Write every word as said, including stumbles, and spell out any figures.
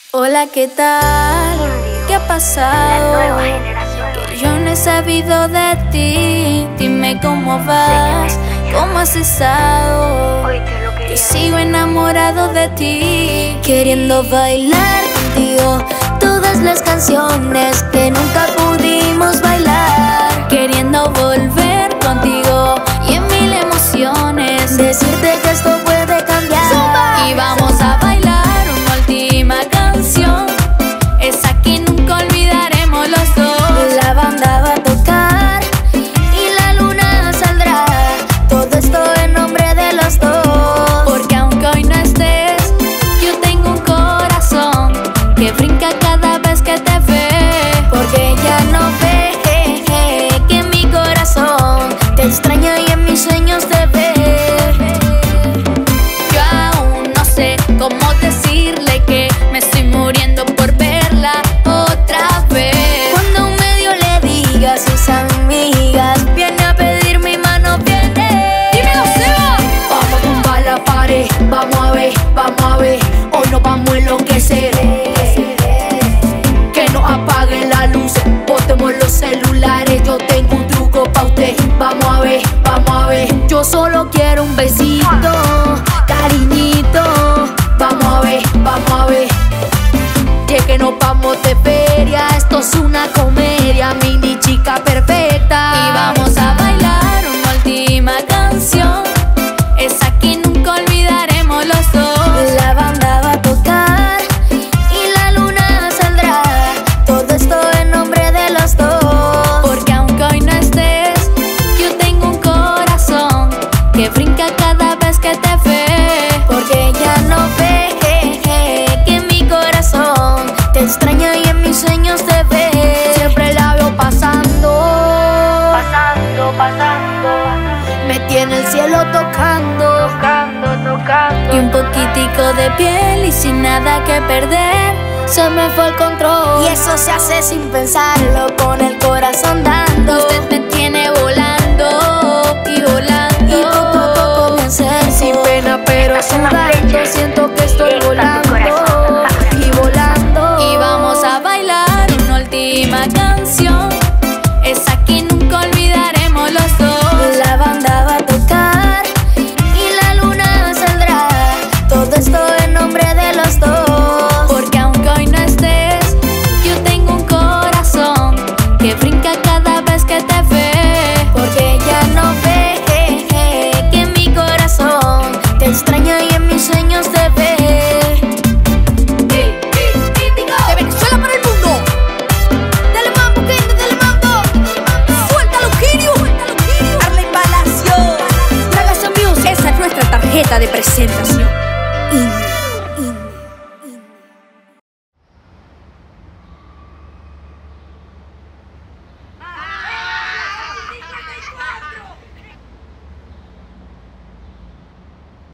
Hola, ¿qué tal? ¿Qué ha pasado? Que yo no he sabido de ti. Dime cómo vas, cómo has estado. Que sigo enamorado de ti, queriendo bailar contigo todas las canciones que nunca pudimos bailar. Queriendo volver contigo y en mil emociones decirte que esto puede cambiar. ¡Zumba! Y vamos a bailar una última canción, esa que nunca olvidaremos los dos. La banda va a tocar y la luna saldrá, todo esto en nombre de los dos. Porque aunque hoy no estés, yo tengo un corazón que brinca cada vez que te ve. Porque ya no ve eh, eh, que en mi corazón te extraña y en mis sueños te ve. Yo aún no sé cómo decirle que me estoy muriendo por verla otra vez. Cuando medio le digas sus amigas, viene a pedir mi mano, viene. ¡Dímelo, Seba! Vamos a tumbar la pared, vamos a ver, vamos a ver. Hoy nos vamos a enloquecer. Que nos apaguen las luces, botemos los celulares. Yo tengo un truco pa' usted. Vamos a ver, vamos a ver. Yo solo quiero un besito, cariñito. Vamos a ver, vamos a ver. Y es que nos vamos de feria, esto es una comedia, mini chica perfecta. Y vamos a bailar una última canción, esa que nunca olvidaremos los dos. La banda va a tocar y la luna saldrá, todo esto en nombre de los dos. Porque aunque hoy no estés, yo tengo un corazón que brinca cada vez que te ve. Porque ya no ve eh, eh, que en mi corazón te extraña y en mis sueños te ve. Siempre la veo pasando, Pasando, pasando, me tiene el cielo tocando. tocando, tocando. Y un poquitico de piel y sin nada que perder, se me fue el control. Y eso se hace sin pensarlo, con el corazón dando. Usted me